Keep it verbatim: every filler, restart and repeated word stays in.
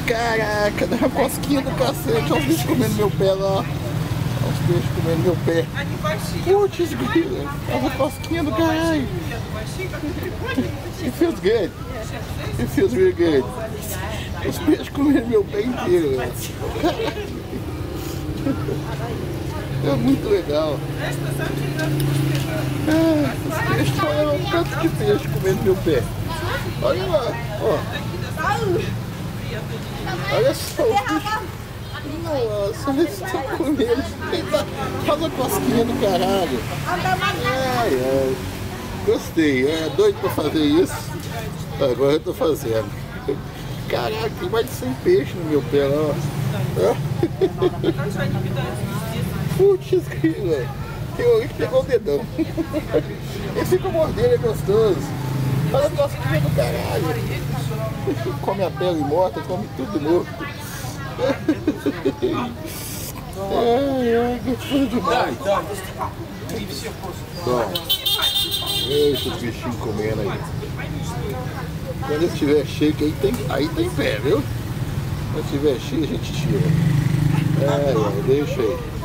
Caraca, dá uma cosquinha do cacete. Olha os bichos comendo meu pé lá. Olha os bichos comendo meu pé. Putz, grila. Olha uma cosquinha do caralho. It feels good. It feels really good. Os peixes comendo meu pé inteiro, velho. É muito legal. Ah, os peixes, olha o tanto de peixe comendo meu pé. Olha lá, ó. Olha só o bicho. Nossa, eles estão comendo. Faz a cosquinha do caralho. Ai, ai. Gostei, é doido pra fazer isso. Agora eu tô fazendo. Caraca, tem mais de cem peixes no meu pé lá. Putz, velho. Tem um que pegou o dedão. Ele fica mordendo, é gostoso. Olha a cosquinha do caralho. Come a pele morta, come tudo morto. Ai, ai, gostoso demais. Ó, deixa os bichinhos comendo aí. Quando ele estiver cheio, aí tem, aí tem pé, viu? Quando estiver cheio, a gente tira. Ai, ai, deixa aí.